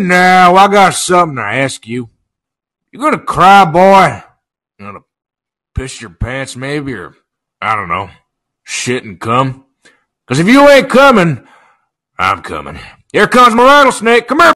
now, I got something to ask you. You gonna cry, boy? You gonna piss your pants, maybe, or, I don't know, shit and come? 'Cause if you ain't coming, I'm coming. Here comes my rattlesnake. Come here.